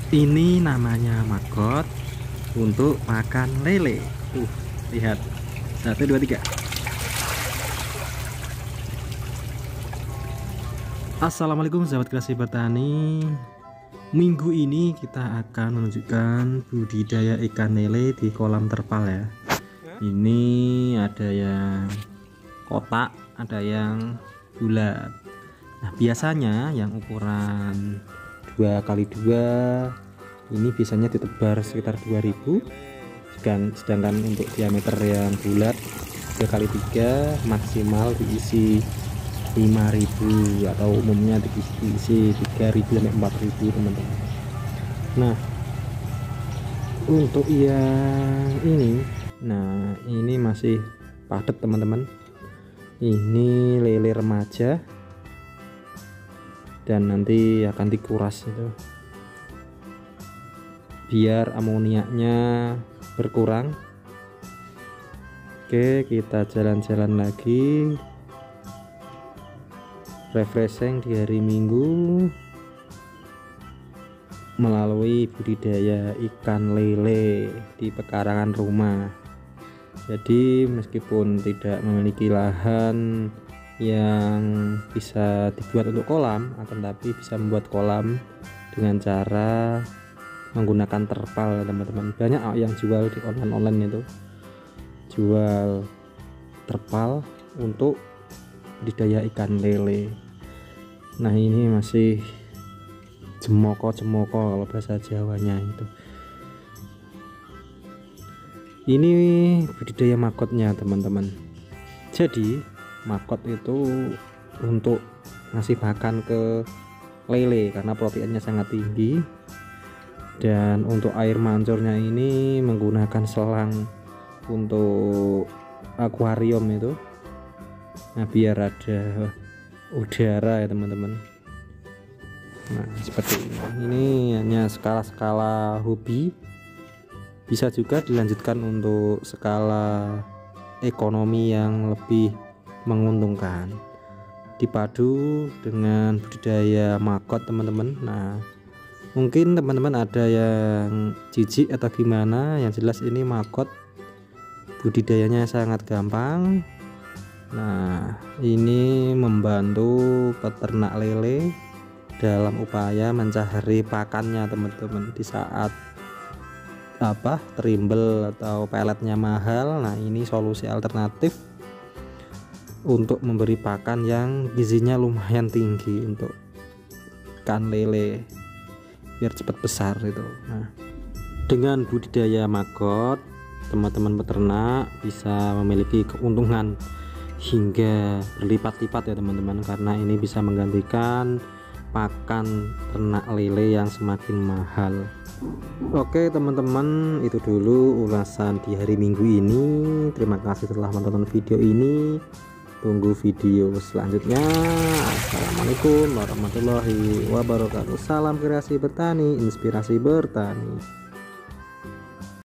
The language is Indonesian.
Ini namanya maggot untuk makan lele. Lihat. 1, 2, 3. Assalamualaikum sahabat kreasi bertani. Minggu ini kita akan menunjukkan budidaya ikan lele di kolam terpal ya. Ini ada yang kotak, ada yang bulat. Nah, biasanya yang ukuran 2x2 ini biasanya ditebar sekitar 2000, sedangkan untuk diameter yang bulat 3x3 maksimal diisi 5000 atau umumnya diisi 3000 sampai 4000 teman-teman. Nah, untuk yang ini masih padat teman-teman. Ini lele remaja dan nanti akan dikuras itu biar amoniaknya berkurang. Oke, kita jalan-jalan lagi, refreshing di hari Minggu melalui budidaya ikan lele di pekarangan rumah. Jadi meskipun tidak memiliki lahan yang bisa dibuat untuk kolam, akan tapi bisa membuat kolam dengan cara menggunakan terpal teman-teman. Banyak yang jual di online itu, jual terpal untuk budidaya ikan lele. Nah, ini masih jemoko-jemoko kalau bahasa Jawanya itu. Ini budidaya magotnya teman-teman. Jadi magot itu untuk ngasih makan ke lele karena proteinnya sangat tinggi, dan untuk air mancurnya ini menggunakan selang untuk akuarium itu. Nah, biar ada udara ya teman-teman. Nah, seperti ini hanya skala-skala hobi, bisa juga dilanjutkan untuk skala ekonomi yang lebih menguntungkan, dipadu dengan budidaya maggot teman-teman. Nah, mungkin teman-teman ada yang jijik atau gimana, yang jelas ini maggot budidayanya sangat gampang. Nah, ini membantu peternak lele dalam upaya mencari pakannya teman-teman di saat terimbel atau peletnya mahal. Nah, ini solusi alternatif untuk memberi pakan yang gizinya lumayan tinggi untuk ikan lele biar cepat besar itu. Nah, dengan budidaya maggot teman-teman peternak bisa memiliki keuntungan hingga berlipat-lipat ya teman-teman, karena ini bisa menggantikan pakan ternak lele yang semakin mahal. Oke teman-teman, itu dulu ulasan di hari Minggu ini. Terima kasih telah menonton video ini. Tunggu video selanjutnya. Assalamualaikum warahmatullahi wabarakatuh. Salam kreasi bertani, inspirasi bertani.